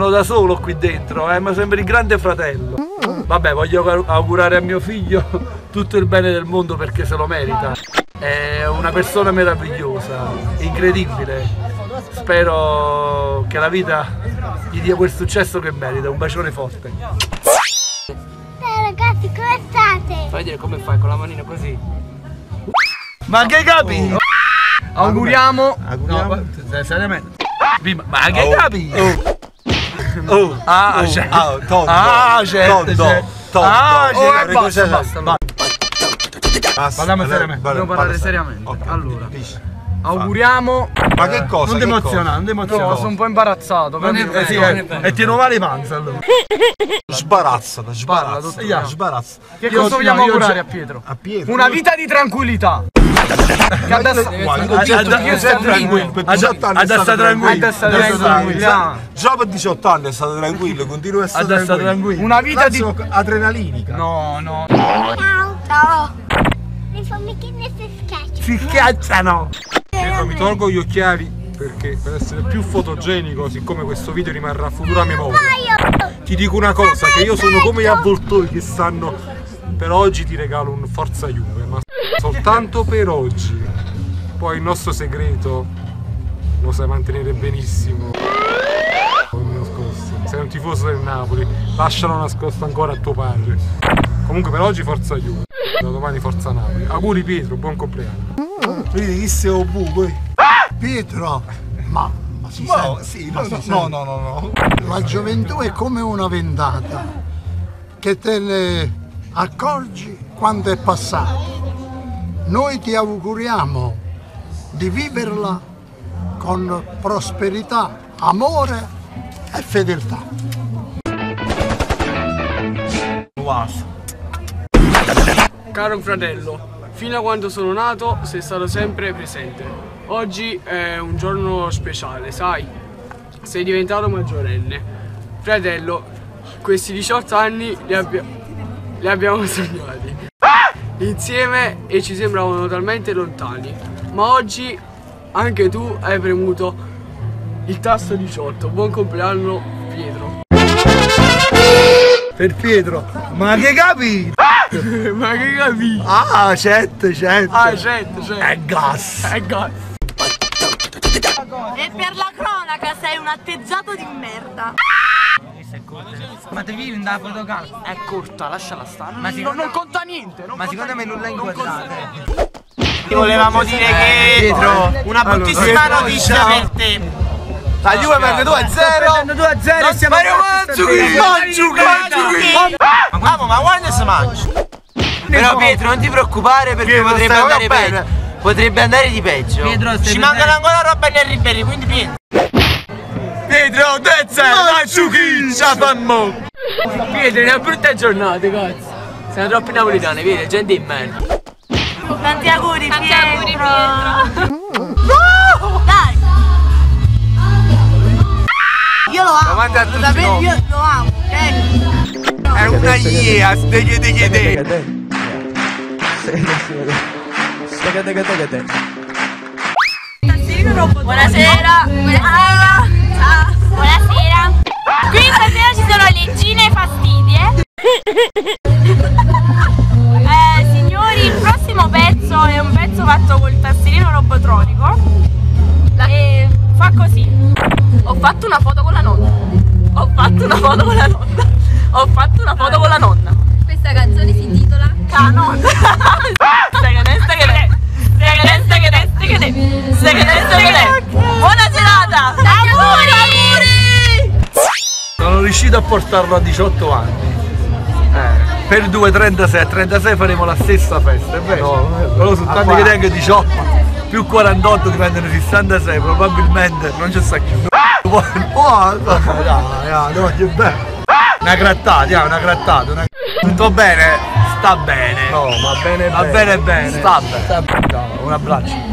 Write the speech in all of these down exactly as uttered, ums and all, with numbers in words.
sono da solo qui dentro, eh, ma sembri il grande fratello. Vabbè, voglio augurare a mio figlio tutto il bene del mondo perché se lo merita. È una persona meravigliosa, incredibile. Spero che la vita gli dia quel successo che merita. Un bacione forte. Ciao ragazzi, come state? Fai vedere come fai con la manina così. Ma che capi? Oh. Auguriamo. Auguriamo. No, seriamente. Ma che oh. capi? Oh. Oh. Ah, oh. Certo. Ah, tonto. Ah, certo. Tonto. Tonto. Ah, certo. Oh, basta, basta. Basta. Parliamo seriamente. Dobbiamo parlare seriamente. Okay. Allora. Auguriamo. Ma che cosa? Non ti emozionare, non ti emozionare. No, sono un po' imbarazzato. Non è, eh, sì, è, e ti non vale panza allora. Sbarazzata, sbarazza. Yeah, sbarazza. Che io, cosa vogliamo no, augurare a Pietro? A Pietro? Una vita di tranquillità. Che adesso io sto tranquillo. Adesso sta tranquillo. Già per diciotto anni è stato tranquillo, continua a essere tranquillo. Una vita di adrenalinica. No, no. Ciao, ciao. Le formichine si schiacciano. Si schiacciano. Pietro, mi tolgo gli occhiali perché per essere più fotogenico, siccome questo video rimarrà a futura memoria, ti dico una cosa, che io sono come gli avvoltoi che stanno. Per oggi ti regalo un Forza Juve, ma soltanto per oggi. Poi il nostro segreto lo sai mantenere benissimo. Nascosto. Sei un tifoso del Napoli, lascialo nascosto ancora a tuo padre. Comunque per oggi Forza Juve, da domani Forza Napoli. Auguri Pietro, buon compleanno. Vedi chi sei bu, Pietro, ma, ma si no, sente? sì, ma no, si no, sente? no, no, no, no. La gioventù è come una ventata che te ne accorgi quando è passata. Noi ti auguriamo di viverla con prosperità, amore e fedeltà. Wow. Caro fratello, fino a quando sono nato sei stato sempre presente. Oggi è un giorno speciale, sai? Sei diventato maggiorenne. Fratello, questi diciotto anni li, abbia li abbiamo sognati insieme e ci sembravano talmente lontani. Ma oggi anche tu hai premuto il tasto diciotto. Buon compleanno Pietro. Per Pietro, ma che capi? Ma che capi? Ah, certo, certo. Ah, certo, certo. È gas. È gas. E per la cronaca sei un atteggiato di merda. Ma te vieni da fotocamera? È corta, lasciala stare. Ma non, non conta niente. Non ma conta secondo niente. me non l'hai inquadrata. Volevamo dire che Pietro, una bruttissima allora, notizia per te. La Juve perde due a zero. due a zero e siamo Mario Mandzukic! Mandzukic! Ma ma quando si mangia? Però Pietro non ti preoccupare perché Pietro, potrebbe stai andare bene. peggio. Potrebbe andare di peggio. Pietro, ci mancano ancora roba nel Ribery, quindi Pietro. Pietro, due a zero, Mandzukic! Ciao Pietro, è una brutta giornata, cazzo. Siamo troppi napoletani, vedi, gente in merda. Tanti auguri, Tanti Pietro. auguri, Pietro. No! Dai! Io lo amo. Davanti a tutti Lo noi. Io lo amo. Eh. È una iea, steghe deghe de. Buonasera. Buonasera. Ciao. Buonasera. Qui stasera ci sono leggine fastidie. Eh, signori, il prossimo pezzo è un pezzo fatto col tastierino robotronico. E fa così. Ho fatto una foto con la nonna. Ho fatto una foto con la nonna. Ho fatto una foto con la nonna. Questa canzone si intitola Canon. Buona serata. Auguri, auguri. Sono riuscito a portarlo a diciotto anni. Eh, per due trentasei, a trentasei faremo la stessa festa, è vero? No, però soltanto che tengo diciotto più quarantotto diventano sessantasei, probabilmente non ci sta più. Oh, dai, dai, dai, bene. Una grattata, una grattata, una... Tutto bene? Sta bene. No, va bene va bene bene. Sta bene. Sta bene. Un abbraccio.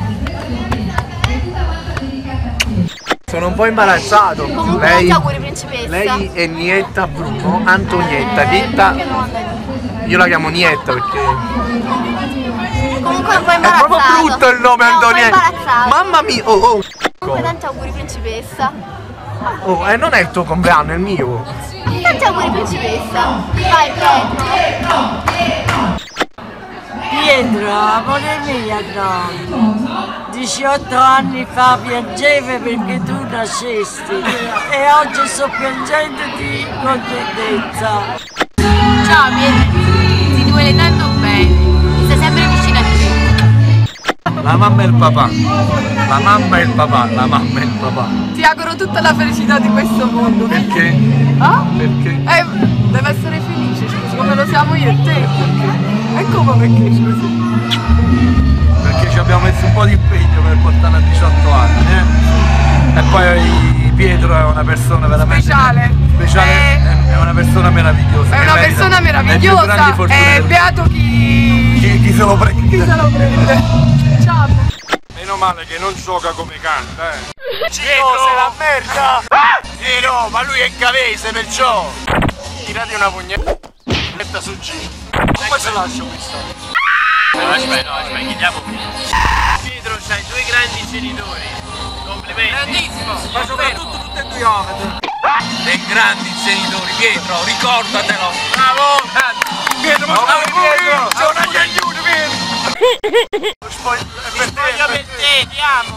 Sono un po' imbarazzato. Comunque Lei, tanti auguri principessa. lei è Nietta Bruno, Antonietta, detta. Io la chiamo Nietta perché. Comunque un po' È imbarazzato. proprio brutto il nome È un po' Antonietta. imbarazzato. Mamma mia, oh oh. Comunque tanti auguri principessa. Oh, e eh, non è il tuo compleanno, è il mio. Tanti auguri principessa. Vai Pietro. Pietro, amore mio, no. diciotto anni fa piangevo perché tu nascesti e oggi sto piangendo di contentezza. Ciao Pietro, ti vuole tanto bene, mi stai sempre vicino a te. La mamma e il papà, la mamma e il papà, la mamma e il papà. Ti auguro tutta la felicità di questo mondo. Perché? Ah? Perché? Eh, deve essere felice, scusa, come lo siamo io e te. Perché? E come perché, scusi? Perché ci abbiamo messo un po' di impegno per portarla a diciotto anni, eh? E poi Pietro è una persona veramente Speciale. speciale, Eh. è una persona meravigliosa. È una persona meravigliosa e beato chi... chi, chi se lo prende. chi se lo prende. Ciao. Meno male che non gioca come canta, eh. Pietro, sei la merda! Eh no, ma lui è cavese, perciò! Tirati una pugnetta sul G. Come se lascio questa? No, aspetta, no, aspetta, chiediamo prima. Pietro, c'hai due grandi genitori. Complimenti. Grandissimo. Ma soprattutto tutte e due omete. Dei grandi genitori, Pietro, ricordatelo. Bravo! Pietro, ma Bravo, Pietro! Pietro! C'è un aiuto, Pietro! Per te, ti amo.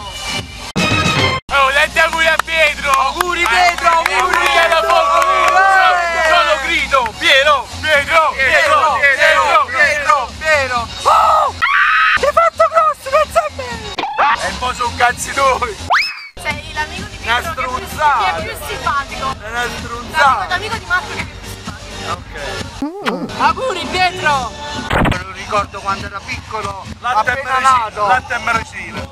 Oh, tanti auguri a Pietro. Auguri Pietro, auguri. Sono grido, Pietro, Pietro, Pietro, Pietro, Pietro, Pietro. Ti hai fatto grosso, pensa a me! E poi sono cazzi tuoi. Sei l'amico di Una Pietro che è più- stronzata. che è più simpatico. È una L'amico strunzata! l'amico di Marco che è più simpatico. Ok. Auguri Pietro. Me lo ricordo quando era piccolo, Latte appena e nato. latte e mericino.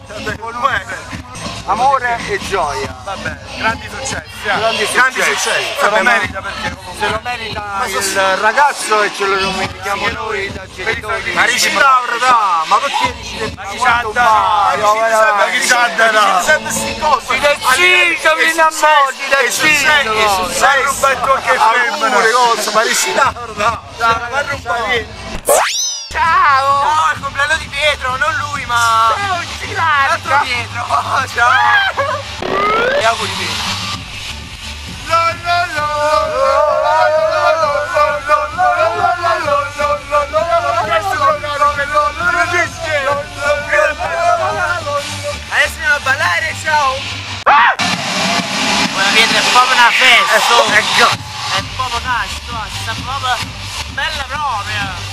Amore e gioia. Vabbè, grandi successi. eh. Grandi successi. Se lo Vabbè, ma- merita perché comunque. Se lo merita il ragazzo e ce lo meritiamo noi da genitori. Ma ricicla ora, ma perché dici Ma chi c'ha da? Ma chi c'ha da? sempre sti cosi. Ti decido, vieni a me, ti decido. Sai rubato anche femmina. Ma ricicla ora. Ma ruba Ciao. No, è il compleanno di Pietro, non lui, ma... Ciao, L'altro Pietro. Oh, ciao. E auguri Pietro. Adesso andiamo a ballare, ciao. Buona Pietro, è proprio una festa. Ecco. È proprio casto, sta proprio bella propria.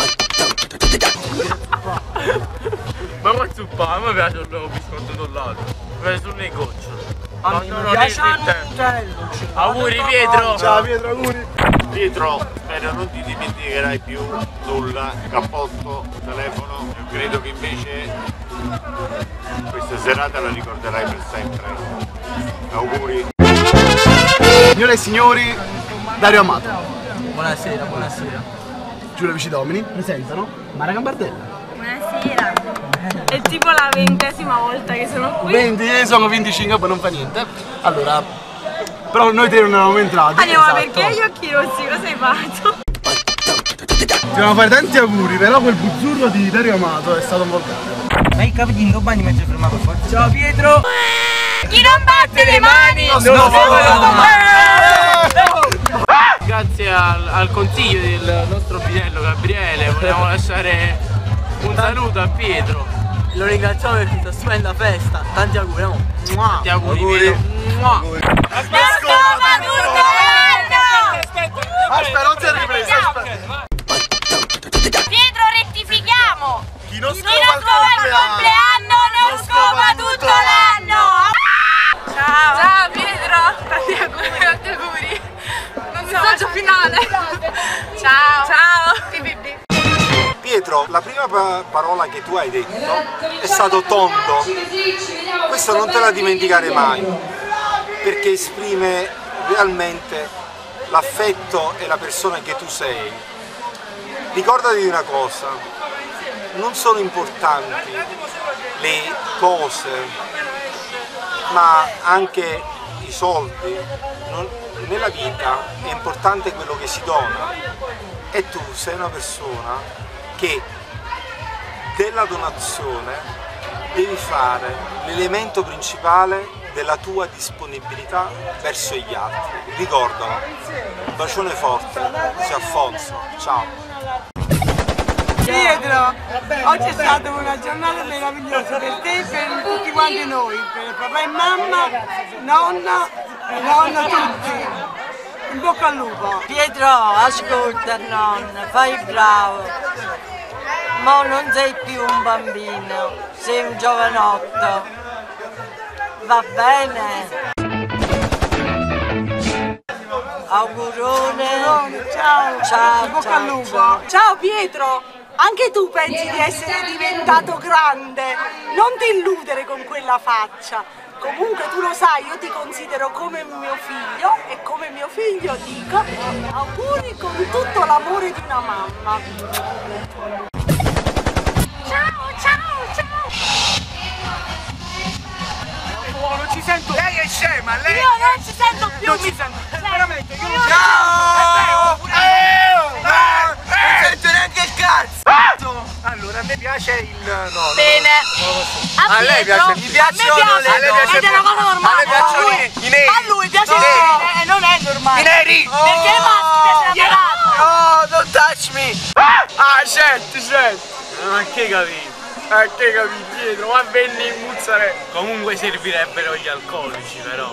Ma qua zuppa, a me piace il biscotto dollato. Mi piace sul negozio. A me mi piace l'uccello. Auguri Pietro! Ciao Pietro, auguri. Pietro, spero non ti dimenticherai più nulla, cappotto, telefono. Io credo che invece questa serata la ricorderai per sempre. Auguri. Signore e signori, Dario Amato, Buonasera, buonasera. Giulia Vici Domini presentano Mara Gambardella. Buonasera. È tipo la ventesima volta che sono qui. venti, sono venticinque, poi non fa niente. Allora, però noi tre non eravamo entrati. Andiamo, ma esatto. perché gli occhi rossi? Cosa hai fatto? Ti vogliamo fare tanti auguri, però quel buzzurro di Dario Amato è stato un volgare. Ma i capiti in bagni mi hai fermato forza. Ciao Pietro! Chi non batte le mani? Non lo Grazie al, al consiglio del nostro bidello Gabriele vogliamo lasciare un saluto a Pietro. Lo ringraziamo per questa stupenda festa. Tanti auguri, amo. Tanti auguri, Pietro. Mua. Scopa tutto l'anno! Aspetta, non si è ripreso, aspetta. Pietro, rettifichiamo! Chi non Chi non scopa il compleanno non scopa tutto l'anno! Ciao! Ciao Pietro! Tanti auguri! Tanti auguri! Messaggio finale! Ciao! Ciao! Pietro, la prima pa- parola che tu hai detto è stato tondo. Questo non te la dimenticare mai, perché esprime realmente l'affetto e la persona che tu sei. Ricordati di una cosa, non sono importanti le cose, ma anche i soldi. Non, nella vita è importante quello che si dona e tu sei una persona che della donazione devi fare l'elemento principale della tua disponibilità verso gli altri. Ricordalo. Un bacione forte, zio Alfonso, ciao. Pietro, oggi è stata una giornata meravigliosa per te e per tutti quanti noi, per papà e mamma, nonna e nonna, tutti. In bocca al lupo. Pietro, ascolta nonna, fai bravo. Ma non sei più un bambino, sei un giovanotto. Va bene? Augurone. Ciao, ciao, in bocca al lupo. Ciao Pietro! Anche tu pensi di essere diventato grande? Non ti illudere con quella faccia. Comunque tu lo sai, io ti considero come mio figlio e come mio figlio dico auguri con tutto l'amore di una mamma. Ciao, ciao, ciao! Oh, non ci sento! Lei è scema, lei! Io non ci sento più! Non ci sento! Veramente, io non Ciao! È vero! Non sento neanche il cazzo! Allora, a me piace il... no, Bene. A lei piace? Gli piacciono A me le piace, ed è una cosa normale. A lei piacciono i, i neri! A lui piace il No. bene e non è normale. I neri! Perché ai maschi piace la palazza. Oh, don't touch me! Ah, certo, certo! Ma che capito? Ma che capito, Pietro? Ma venni in muzzare! Comunque servirebbero gli alcolici, però.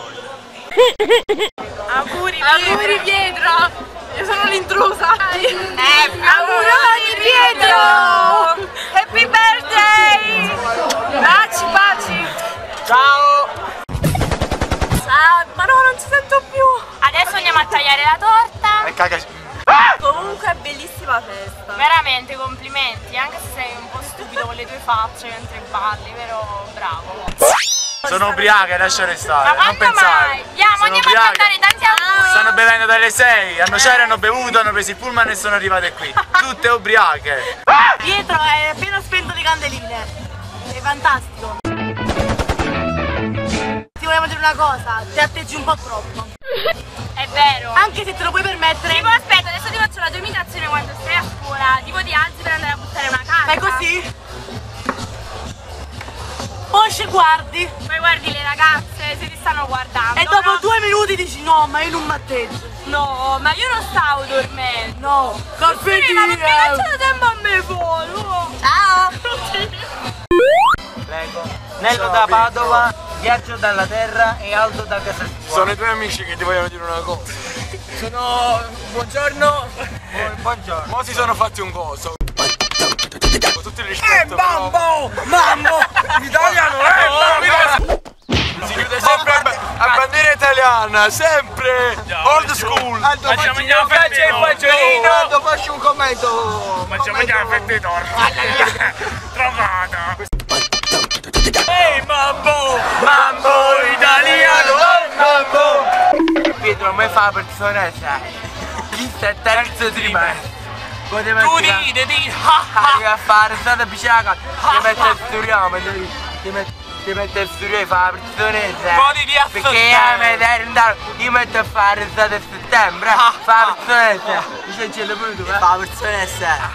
Auguri Pietro! Auguri Pietro! Io sono l'intrusa! Eh, auguri Pietro! Happy birthday! Baci, baci! Ciao! Ciao! Ma no, non ci sento più! Adesso andiamo a tagliare la torta! E caga... Comunque è bellissima festa! Veramente, complimenti! Anche se sei un po' stupido con le tue facce mentre balli, però bravo! Sono ubriache, lasciare stare, Ma non quando pensare. mai? Andiamo, Sono andiamo ubriache. a cantare tanti auguri! Stanno bevendo dalle sei, hanno c'era, hanno bevuto, hanno preso il pullman e sono arrivate qui. Tutte ubriache. Pietro è appena spento le candeline. È fantastico. Ti volevo dire una cosa, ti atteggi un po' troppo. È vero! Anche se te lo puoi permettere. Tipo aspetta, adesso ti faccio la tua imitazione quando stai a scuola. Tipo ti alzi per andare a buttare una carta. Fai così? Poi ci guardi. Poi guardi le ragazze se ti stanno guardando. E dopo no? due minuti dici no, ma io non matteggio. No, ma io non stavo dormendo. No, carpe Sì, ma perché diem. non c'è tempo a me solo? Ciao. Prego. Nello da Padova, Viaggio dalla Terra e Aldo da casa sua. Sono i tuoi amici che ti vogliono dire una cosa. Sono... buongiorno. Buongiorno. Mo si sono fatti un coso. Con tutto il Eh, rispetto. mambo! Mambo! L'italiano è mambo! Si chiude sempre a, a bandiera italiana, sempre old school. Aldo, facci un faccia il fagiolino. Aldo, facci un commento. Facciamo già fette torte! Trovata! Ehi, mambo! Mambo italiano! Mambo! Pietro, a me fa la personalità. Chi sta il terzo trimestre? Tu ride, di arrivi a fare strada picciaca, ti mette il sturiamo, ti mette ti mette il studio e fa la personetta. Perché io mi devo andare, io metto a fare strada a settembre, fa la personetta. Dice c'è la pure tu, fa la personetta.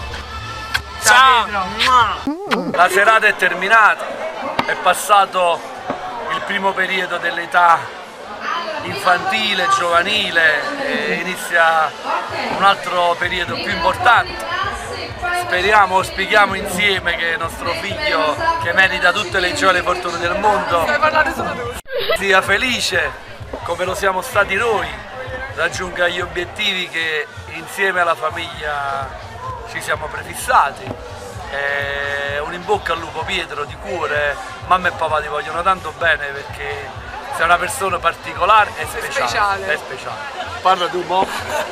Ciao! La serata è terminata, è passato il primo periodo dell'età infantile, giovanile e inizia un altro periodo più importante. Speriamo, auspichiamo insieme che nostro figlio, che merita tutte le gioie e le fortune del mondo, sia felice come lo siamo stati noi, raggiunga gli obiettivi che insieme alla famiglia ci siamo prefissati. E un in bocca al lupo Pietro, di cuore, mamma e papà ti vogliono tanto bene perché sei una persona particolare e speciale. speciale. È speciale. Parla tu, mo.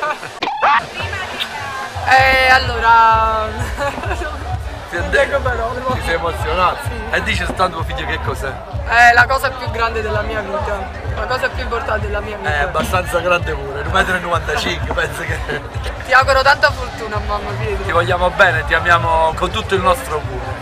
Eh, allora... Ti, ti sei emozionato? E dici soltanto tuo figlio che cos'è? È la cosa più grande della mia vita, la cosa più importante della mia vita. È abbastanza grande pure, un metro e novantacinque, penso che... Ti auguro tanta fortuna, mamma Pietro. Ti vogliamo bene, ti amiamo con tutto il nostro cuore.